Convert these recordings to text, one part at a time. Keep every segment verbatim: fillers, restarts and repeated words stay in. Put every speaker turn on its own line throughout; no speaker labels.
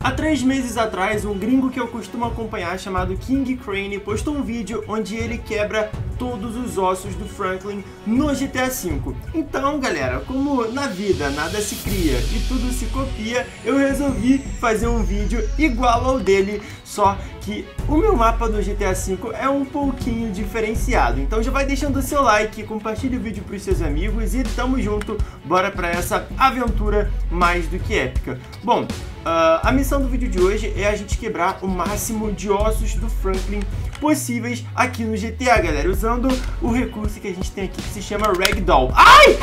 Há três meses atrás, um gringo que eu costumo acompanhar chamado King Crane postou um vídeo onde ele quebra todos os ossos do Franklin no G T A cinco. Então, galera, como na vida nada se cria e tudo se copia, eu resolvi fazer um vídeo igual ao dele, só que o meu mapa do G T A cinco é um pouquinho diferenciado. Então já vai deixando o seu like, compartilhe o vídeo para os seus amigos e tamo junto, bora para essa aventura mais do que épica. Bom, uh, a missão do vídeo de hoje é a gente quebrar o máximo de ossos do Franklin possíveis aqui no G T A, galera, usando o recurso que a gente tem aqui que se chama Ragdoll. Ai!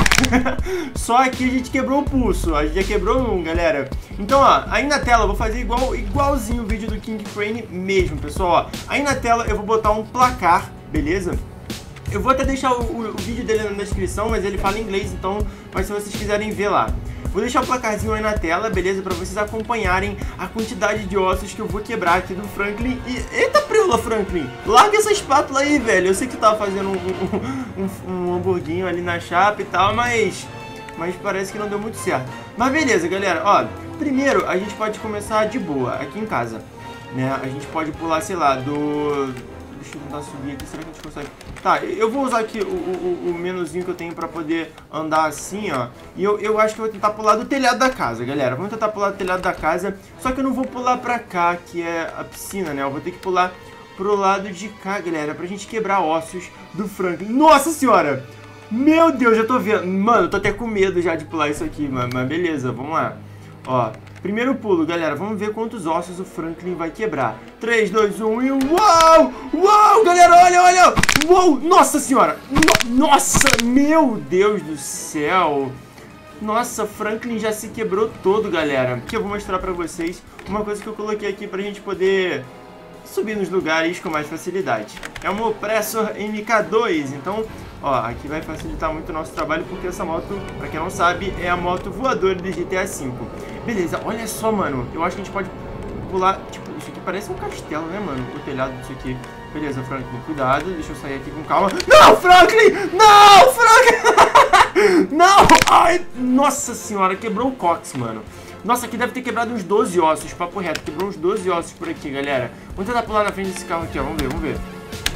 Só que a gente quebrou o pulso, a gente já quebrou um, galera. Então, ó, aí na tela eu vou fazer igual, igualzinho o vídeo do King Crane mesmo, pessoal, ó. Aí na tela eu vou botar um placar, beleza? Eu vou até deixar o, o, o vídeo dele na descrição, mas ele fala em inglês, então, mas se vocês quiserem ver lá. Vou deixar o placarzinho aí na tela, beleza? Pra vocês acompanharem a quantidade de ossos que eu vou quebrar aqui do Franklin. E... Eita, preula, Franklin! Larga essa espátula aí, velho. Eu sei que tu tava fazendo um, um, um, um hamburguinho ali na chapa e tal, mas... Mas parece que não deu muito certo. Mas beleza, galera. Ó, primeiro a gente pode começar de boa, aqui em casa, né? A gente pode pular, sei lá, do... Deixa eu tentar subir aqui, será que a gente consegue? Tá, eu vou usar aqui o, o, o menuzinho que eu tenho pra poder andar assim, ó. E eu, eu acho que eu vou tentar pular do telhado da casa, galera. Vamos tentar pular do telhado da casa. Só que eu não vou pular pra cá, que é a piscina, né? Eu vou ter que pular pro lado de cá, galera, pra gente quebrar ossos do Franklin. Nossa senhora! Meu Deus, já tô vendo. Mano, eu tô até com medo já de pular isso aqui, mano. Mas beleza, vamos lá. Ó, primeiro pulo, galera. Vamos ver quantos ossos o Franklin vai quebrar. três, dois, um e... Uau! Uau, galera, olha, olha! Uau! Nossa senhora! No... Nossa, meu Deus do céu! Nossa, Franklin já se quebrou todo, galera. Aqui eu vou mostrar pra vocês uma coisa que eu coloquei aqui pra gente poder subir nos lugares com mais facilidade. É uma Oppressor M K dois, então... Ó, aqui vai facilitar muito o nosso trabalho, porque essa moto, pra quem não sabe, é a moto voadora do G T A cinco. Beleza, olha só, mano. Eu acho que a gente pode pular... Tipo, isso aqui parece um castelo, né, mano? O telhado disso aqui. Beleza, Franklin, cuidado. Deixa eu sair aqui com calma. Não, Franklin! Não, Franklin! Não! Ai, nossa senhora, quebrou o cox, mano. Nossa, aqui deve ter quebrado uns doze ossos, papo reto. Quebrou uns doze ossos por aqui, galera. Vamos tentar pular na frente desse carro aqui, ó. Vamos ver, vamos ver.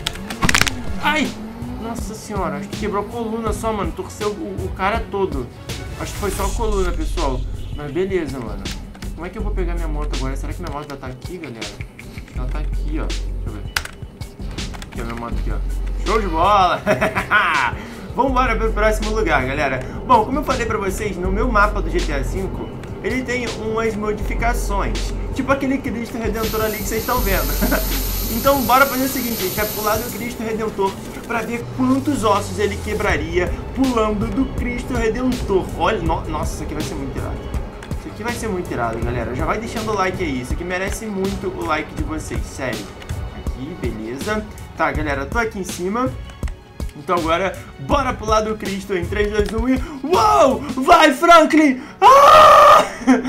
Ai! Nossa senhora, acho que quebrou a coluna só, mano. Torceu o, o cara todo. Acho que foi só a coluna, pessoal. Mas beleza, mano. Como é que eu vou pegar minha moto agora? Será que minha moto já tá aqui, galera? Ela tá aqui, ó. Deixa eu ver. Aqui é a minha moto aqui, ó. Show de bola! Vambora pro próximo lugar, galera. Bom, como eu falei pra vocês, no meu mapa do G T A cinco, ele tem umas modificações. Tipo aquele Cristo Redentor ali que vocês estão vendo. Então bora fazer o seguinte, a gente vai pular do Cristo Redentor pra ver quantos ossos ele quebraria pulando do Cristo Redentor. Olha, no, nossa, isso aqui vai ser muito irado. Isso aqui vai ser muito irado, galera. Já vai deixando o like aí, isso aqui merece muito o like de vocês, sério. Aqui, beleza. Tá, galera, tô aqui em cima. Então agora, bora pular do Cristo em três, dois, um e... Uou! Vai, Franklin! Ah!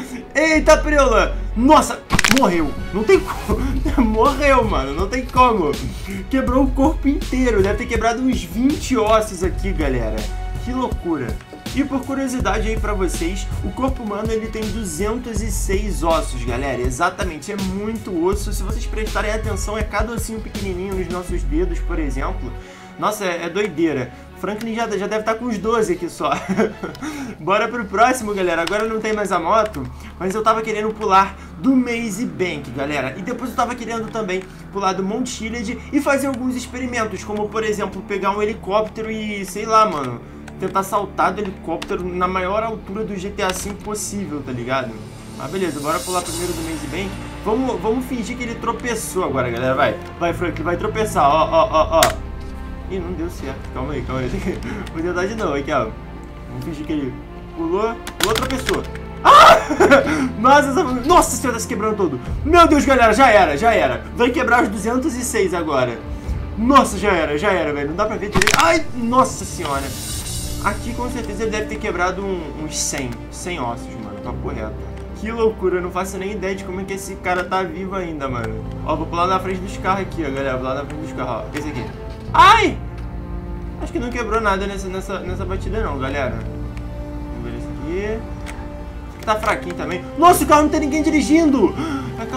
Eita, preula! Nossa, morreu. Não tem como. Morreu, mano. Não tem como. Quebrou o corpo inteiro. Deve ter quebrado uns vinte ossos aqui, galera. Que loucura. E por curiosidade aí pra vocês, o corpo humano ele tem duzentos e seis ossos, galera. Exatamente, é muito osso. Se vocês prestarem atenção, é cada ossinho pequenininho nos nossos dedos, por exemplo. Nossa, é, é doideira. Franklin já, já deve estar com uns doze aqui só. Bora pro próximo, galera. Agora não tem mais a moto, mas eu tava querendo pular do Maze Bank, galera. E depois eu tava querendo também pular do Mount Chiliad e fazer alguns experimentos, como, por exemplo, pegar um helicóptero e, sei lá, mano, tentar saltar do helicóptero na maior altura do G T A cinco possível, tá ligado? Mas beleza, bora pular primeiro do Maze Bank. Vamos, vamos fingir que ele tropeçou agora, galera. Vai, vai, Franklin, vai tropeçar, ó, ó, ó, ó. Ih, não deu certo. Calma aí, calma aí. Vou tentar de novo aqui, ó. Vamos fingir que ele pulou. Outra pessoa. Ah! Nossa, essa... Nossa senhora, tá se quebrando todo. Meu Deus, galera, já era, já era. Vai quebrar os duzentos e seis agora. Nossa, já era, já era, velho. Não dá pra ver direito. Ai, nossa senhora. Aqui, com certeza, ele deve ter quebrado um, uns cem. cem ossos, mano. Papo reto. Que loucura, eu não faço nem ideia de como é que esse cara tá vivo ainda, mano. Ó, vou pular na frente dos carros aqui, ó, galera. Vou pular na frente dos carros, ó. Esse aqui. Ai! Acho que não quebrou nada nessa, nessa, nessa batida não, galera. Vamos ver esse aqui. Esse aqui tá fraquinho também. Nossa, o carro não tem ninguém dirigindo!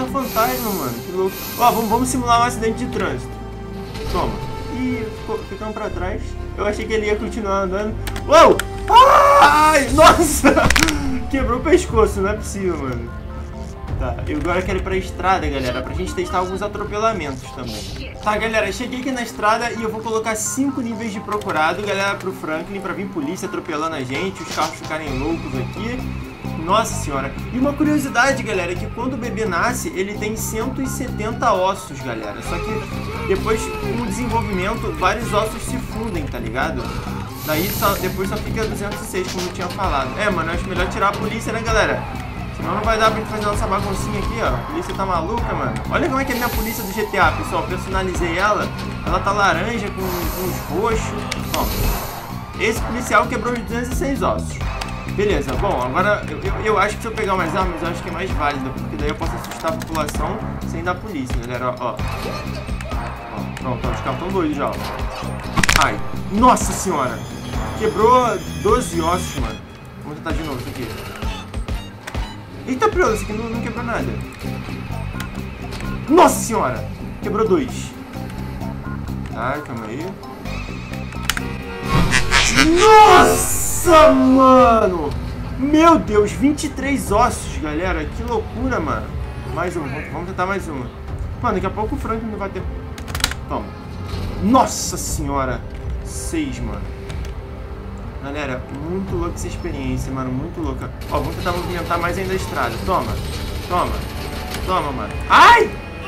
carro fantasma, mano. Que louco. Ó, vamos, vamos simular um acidente de trânsito. Toma. Ih, ficou ficando pra trás. Eu achei que ele ia continuar andando. Uou! Ai, nossa! Quebrou o pescoço, não é possível, mano. Tá, eu agora quero ir pra estrada, galera, pra gente testar alguns atropelamentos também. Tá, galera, cheguei aqui na estrada e eu vou colocar cinco níveis de procurado, galera, pro Franklin, pra vir polícia atropelando a gente, os carros ficarem loucos aqui. Nossa senhora. E uma curiosidade, galera, é que quando o bebê nasce, ele tem cento e setenta ossos, galera. Só que depois, com o desenvolvimento, vários ossos se fundem, tá ligado? Daí só, depois só fica duzentos e seis, como eu tinha falado. É, mano, eu acho melhor tirar a polícia, né, galera? Senão não vai dar pra gente fazer nossa baguncinha aqui, ó. A polícia tá maluca, mano. Olha como é que é a minha polícia do G T A, pessoal. Personalizei ela. Ela tá laranja com, com os roxos. Ó, esse policial quebrou os duzentos e seis ossos. Beleza, bom, agora eu, eu, eu acho que se eu pegar umas armas, eu acho que é mais válido, porque daí eu posso assustar a população sem dar polícia, galera, ó. Ó, pronto, ó, os caras tão doidos já, ó. Ai, nossa senhora! Quebrou doze ossos, mano. Vamos tentar de novo isso aqui. Eita, pronto, isso aqui não, não quebrou nada. Nossa senhora! Quebrou dois. Tá, calma aí. Nossa, mano! Meu Deus, vinte e três ossos, galera. Que loucura, mano. Mais um, vamos tentar mais uma. Mano, daqui a pouco o Franklin não vai ter... Toma. Nossa senhora. Seis, mano. Galera, muito louca essa experiência, mano. Muito louca. Ó, vamos tentar movimentar mais ainda a estrada. Toma. Toma. Toma, mano. Ai!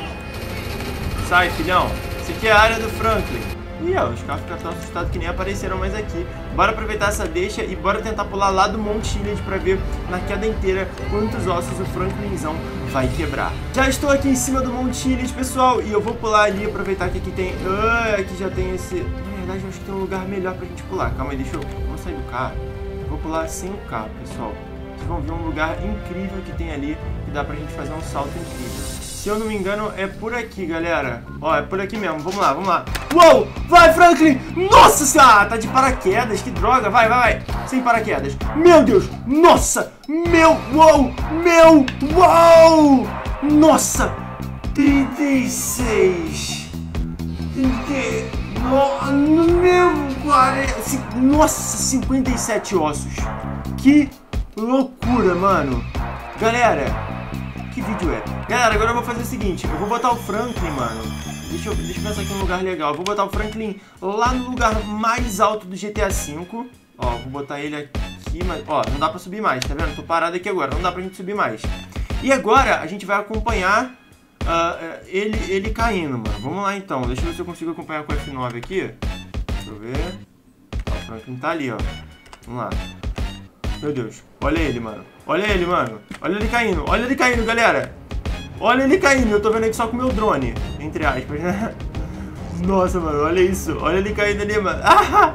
Sai, filhão. Isso aqui é a área do Franklin. Ih, ó, os carros ficaram tão assustados que nem apareceram mais aqui. Bora aproveitar essa deixa e bora tentar pular lá do Monte Chiliad pra ver na queda inteira quantos ossos o Franklinzão vai quebrar. Já estou aqui em cima do Monte Chiliad, pessoal, e eu vou pular ali, aproveitar que aqui tem... Ah, aqui já tem esse... Na verdade, eu acho que tem um lugar melhor pra gente pular. Calma aí, deixa eu... Vamos sair do carro. Eu vou pular sem o carro, pessoal. Vocês vão ver um lugar incrível que tem ali, que dá pra gente fazer um salto incrível. Se eu não me engano, é por aqui, galera. Ó, é por aqui mesmo. Vamos lá, vamos lá. Uou! Vai, Franklin! Nossa senhora! Ah, tá de paraquedas. Que droga. Vai, vai, vai. Sem paraquedas. Meu Deus! Nossa! Meu! Uou! Meu! Uou! Nossa! trinta e seis. trinta... No... Meu... quarenta... Nossa! cinquenta e sete ossos. Que loucura, mano. Galera... Que vídeo é? Galera, agora eu vou fazer o seguinte. Eu vou botar o Franklin, mano. Deixa eu, deixa eu pensar aqui num lugar legal. Eu vou botar o Franklin lá no lugar mais alto do G T A cinco. Ó, vou botar ele aqui, mas... Ó, não dá pra subir mais, tá vendo? Tô parado aqui agora, não dá pra gente subir mais. E agora a gente vai acompanhar uh, ele, ele caindo, mano. Vamos lá, então. Deixa eu ver se eu consigo acompanhar com o F nove aqui. Deixa eu ver. Ó, o Franklin tá ali, ó. Vamos lá. Meu Deus. Olha ele, mano. Olha ele, mano. Olha ele caindo. Olha ele caindo, galera. Olha ele caindo. Eu tô vendo aqui só com o meu drone. Entre aspas, né? Nossa, mano. Olha isso. Olha ele caindo ali, mano. Ah!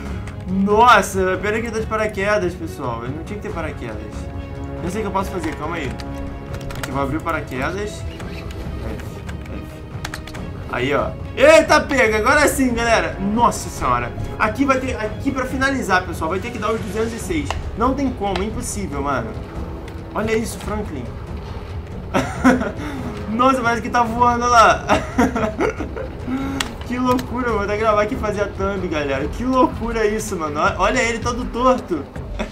Nossa. Pena que ele tá de paraquedas, pessoal. Ele não tinha que ter paraquedas. Eu sei o que eu posso fazer. Calma aí. Aqui, vou abrir o paraquedas. Aí, ó. Eita, pega. Agora sim, galera. Nossa senhora. Aqui vai ter... Aqui pra finalizar, pessoal, vai ter que dar os duzentos e seis. Não tem como. É impossível, mano. Olha isso, Franklin. Nossa, parece que tá voando lá. Que loucura, mano. Vou até gravar aqui e fazer a thumb, galera. Que loucura isso, mano. Olha ele todo torto.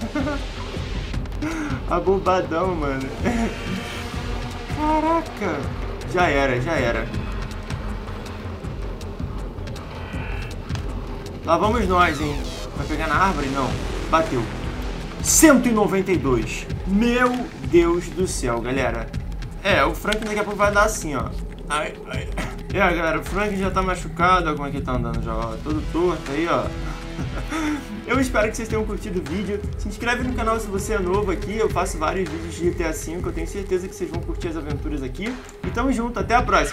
Abobadão, mano. Caraca. Já era, já era. Lá vamos nós, hein? Vai pegar na árvore? Não. Bateu. cento e noventa e dois. Meu Deus do céu, galera. É, o Franklin daqui a pouco vai dar assim, ó. Ai, ai. É, galera, o Franklin já tá machucado. Olha como é que ele tá andando já, ó. Todo torto aí, ó. Eu espero que vocês tenham curtido o vídeo. Se inscreve no canal se você é novo aqui. Eu faço vários vídeos de G T A cinco. Eu tenho certeza que vocês vão curtir as aventuras aqui. E tamo junto. Até a próxima.